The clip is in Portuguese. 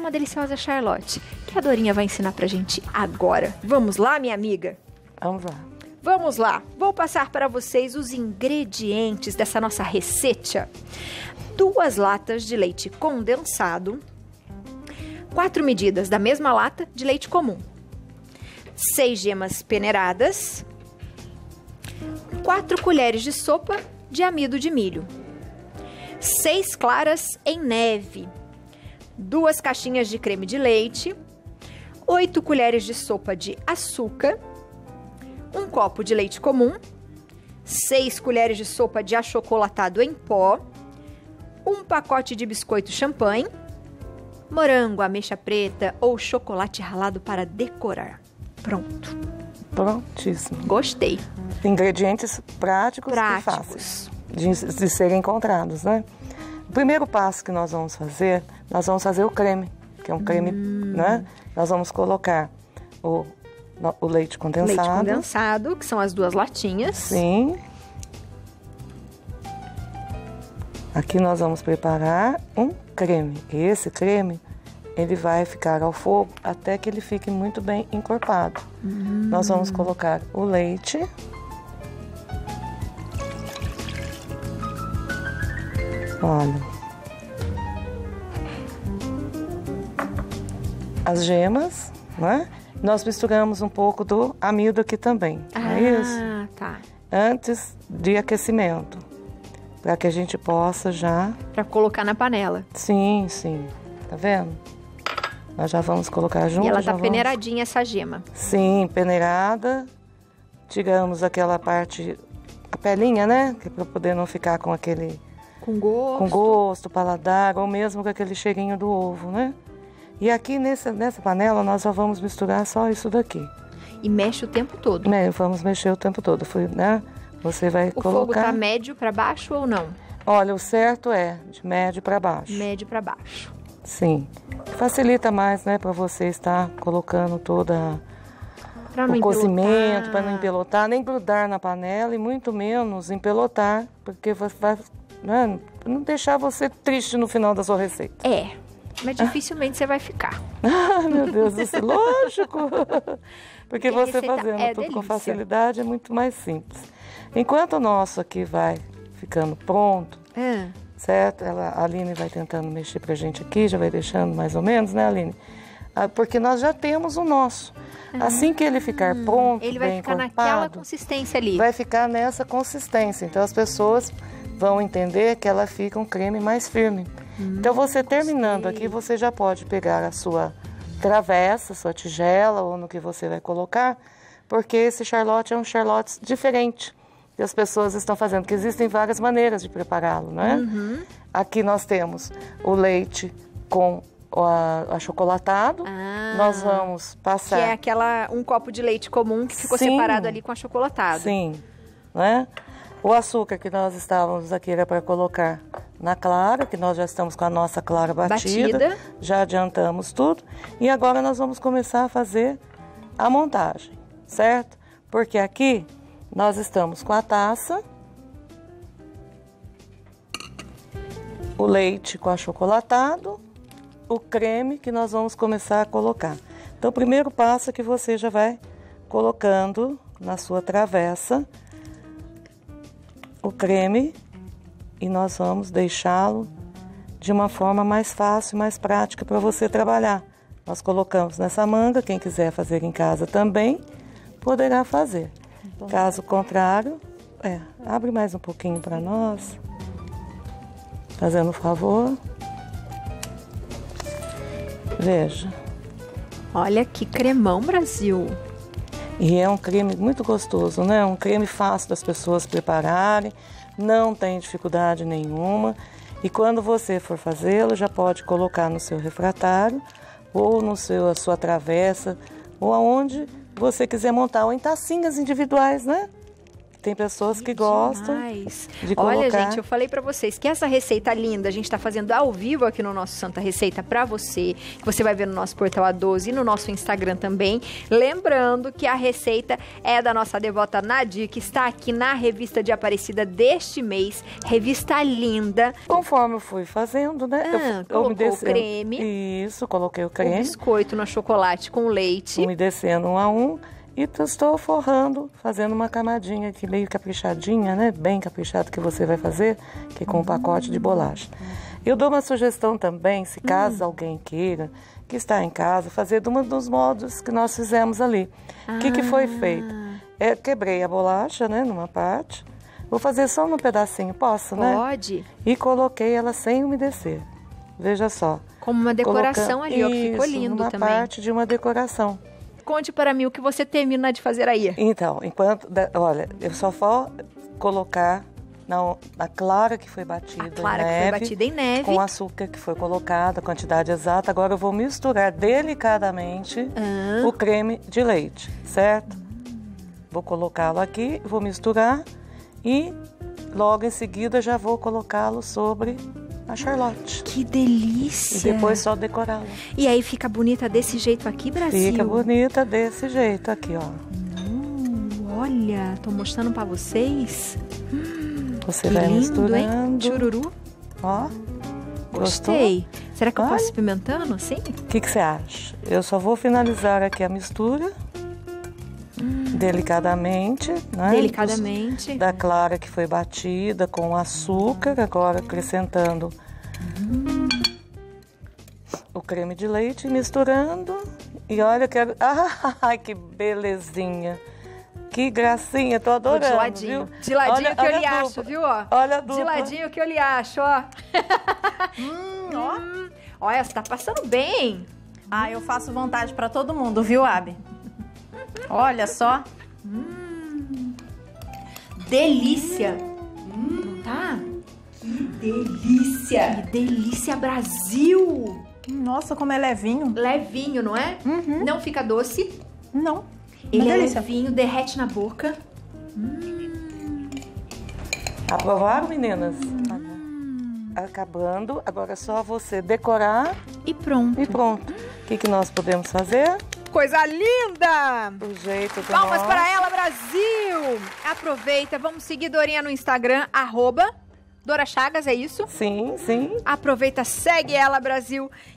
uma deliciosa Charlotte, que a Dorinha vai ensinar pra gente agora. Vamos lá, minha amiga? Vamos lá. Vamos lá, vou passar para vocês os ingredientes dessa nossa receita. 2 latas de leite condensado, 4 medidas da mesma lata de leite comum, 6 gemas peneiradas, 4 colheres de sopa de amido de milho, 6 claras em neve, 2 caixinhas de creme de leite, 8 colheres de sopa de açúcar, 1 copo de leite comum, 6 colheres de sopa de achocolatado em pó, 1 pacote de biscoito champanhe, morango, ameixa preta ou chocolate ralado para decorar. Pronto. Prontíssimo. Gostei. Ingredientes práticos e fáceis de serem encontrados, né? O primeiro passo que nós vamos fazer o creme, que é um creme, né? Nós vamos colocar o leite condensado. Leite condensado, que são as 2 latinhas. Sim. Aqui nós vamos preparar um creme. E esse creme, ele vai ficar ao fogo até que ele fique muito bem encorpado. Nós vamos colocar o leite. Olha. As gemas, né? Nós misturamos um pouco do amido aqui também, não é isso? Ah, tá. Antes de aquecimento, para que a gente possa já... Para colocar na panela. Sim, sim. Tá vendo? Nós já vamos colocar junto. E ela tá peneiradinha, essa gema. Sim, peneirada. Tiramos aquela parte, a pelinha, né? Que é para poder não ficar com aquele... Com gosto. Com gosto, paladar, ou mesmo com aquele cheirinho do ovo, né? E aqui nessa panela nós já vamos misturar só isso daqui. E mexe o tempo todo. Vamos mexer o tempo todo, né? Você vai colocar... O fogo tá médio para baixo ou não? Olha, o certo é de médio para baixo. Médio para baixo. Sim. Facilita mais, né, para você estar colocando toda o cozimento, para não empelotar, nem grudar na panela e muito menos empelotar, porque vai, né, não deixar você triste no final da sua receita. Mas dificilmente você vai ficar. Ah, meu Deus do céu, lógico! Porque você fazendo tudo delícia. com facilidade é muito mais simples. Enquanto o nosso aqui vai ficando pronto, certo? A Aline vai tentando mexer pra gente aqui, já vai deixando mais ou menos, né, Aline? Porque nós já temos o nosso. Assim que ele ficar pronto, ele vai bem ficar encorpado, naquela consistência ali. vai ficar nessa consistência. Então as pessoas vão entender que ela fica um creme mais firme. Então você terminando aqui, você já pode pegar a sua travessa, sua tigela ou no que você vai colocar, porque esse charlotte é um charlotte diferente que as pessoas estão fazendo, que existem várias maneiras de prepará-lo, né? Aqui nós temos o leite com achocolatado. Nós vamos passar... Que é 1 copo de leite comum que ficou separado ali com achocolatado. Sim, né? O açúcar que nós estávamos aqui era para colocar na clara, que nós já estamos com a nossa clara batida. Já adiantamos tudo. E agora nós vamos começar a fazer a montagem, certo? Porque aqui nós estamos com a taça, o leite com achocolatado, o creme que nós vamos começar a colocar. Então o primeiro passo é que você já vai colocando na sua travessa o creme e nós vamos deixá-lo de uma forma mais fácil, mais prática para você trabalhar. Nós colocamos nessa manga, quem quiser fazer em casa também poderá fazer. Caso contrário, abre mais um pouquinho para nós, fazendo um favor. Veja. Olha que cremão, Brasil! E é um creme muito gostoso, né? Um creme fácil das pessoas prepararem, não tem dificuldade nenhuma. E quando você for fazê-lo, já pode colocar no seu refratário, ou a sua travessa, ou aonde você quiser montar, ou em tacinhas individuais, né? tem pessoas que gostam de colocar. Olha, gente, eu falei pra vocês que essa receita linda a gente tá fazendo ao vivo aqui no nosso Santa Receita pra você, que você vai ver no nosso Portal A12 e no nosso Instagram também. Lembrando que a receita é da nossa devota Nadir, que está aqui na revista de Aparecida deste mês. Revista linda. Conforme eu fui fazendo, né? Eu colocou o creme. Isso, coloquei o creme. O biscoito no chocolate com leite. Umedecendo um a um. E estou forrando, fazendo uma camadinha aqui, meio caprichadinha, né? Bem caprichado que você vai fazer, que é com um pacote de bolacha. Eu dou uma sugestão também, se caso alguém queira, que está em casa, fazer de um dos modos que nós fizemos ali. O que foi feito? Quebrei a bolacha, né, numa parte. Vou fazer só num pedacinho, posso, né? Pode. E coloquei ela sem umedecer. Veja só. Como uma decoração ali, ó, que ficou lindo uma também. Parte de uma decoração. Conte para mim o que você termina de fazer aí. Então, olha, eu só vou colocar na clara que foi batida em neve. Com o açúcar que foi colocado, a quantidade exata. Agora eu vou misturar delicadamente o creme de leite, certo? Vou colocá-lo aqui, vou misturar e logo em seguida já vou colocá-lo sobre a Charlotte. Que delícia! E depois só decorá-la. E aí fica bonita desse jeito aqui, Brasil? Fica bonita desse jeito aqui, ó. Olha, tô mostrando pra vocês. Você vai lindo, misturando. Hein? Chururu. Ó. Gostei. Gostou? Será que eu posso experimentando assim? O que você acha? Eu só vou finalizar aqui a mistura. Delicadamente, né? Delicadamente. Da clara que foi batida com o açúcar, agora acrescentando o creme de leite, misturando. E olha, quero. Ai, que belezinha! Que gracinha, tô adorando. De ladinho. Viu? De ladinho olha, que eu olha lhe acho, viu? Ó. Olha a dupla. De ladinho que eu lhe acho, ó. Olha, você tá passando bem. Ah, eu faço vontade pra todo mundo, viu, Abi? Olha só. Delícia. Não tá? Que delícia. Que delícia, Brasil. Nossa, como é levinho. Levinho, não é? Não fica doce. Não. Ele é delícia. levinho, derrete na boca. Aprovaram, meninas? Acabando. Agora é só você decorar. E pronto. E pronto. O que nós podemos fazer? Coisa linda! Do jeito que Palmas para ela, Brasil! Aproveita, vamos seguir Dorinha no Instagram, @Dora Chagas, é isso? Sim, sim. Aproveita, segue ela, Brasil.